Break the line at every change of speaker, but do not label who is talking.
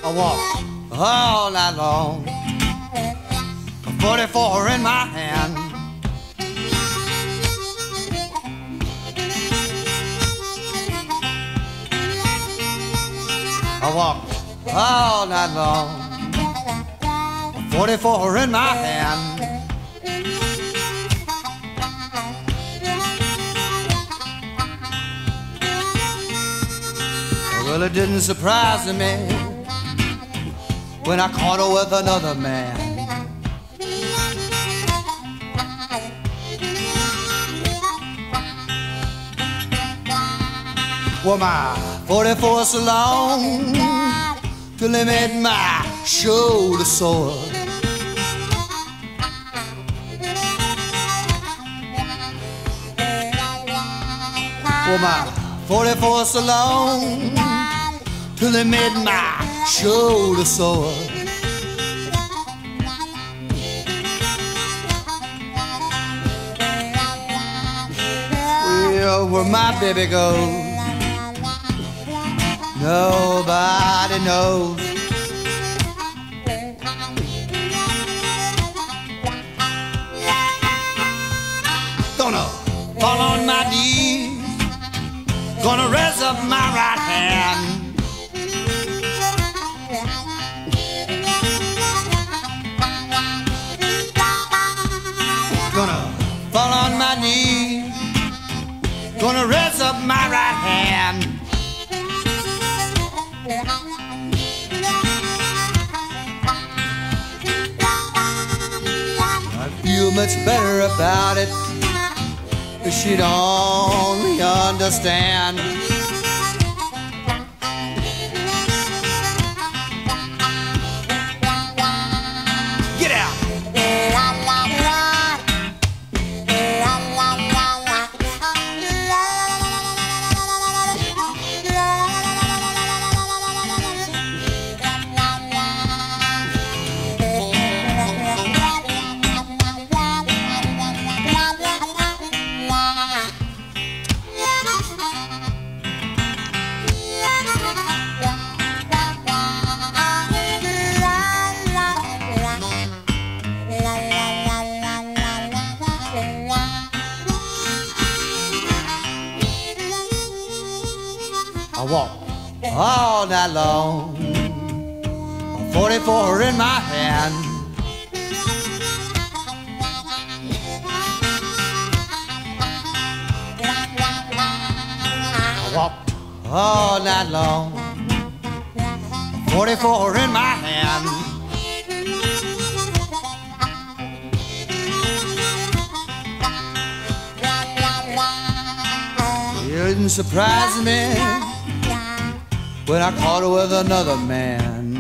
I walk all night long, 44 in my hand. I walk all night long, 44 in my hand. Well, it didn't surprise me when I caught her with another man. Well, my 44 so long till they made my shoulder sore. Well, my 44 so long till they made my shoulder sore. Well, where my baby goes, nobody knows. Gonna fall on my knees, gonna raise up my right hand. Gonna fall on my knees, gonna raise up my right hand. I'd feel much better about it if she'd only understand. Get out! I walk all night long, 44 in my hand. I walk all night long, 44 in my hand. It didn't surprise me when I caught her with another man.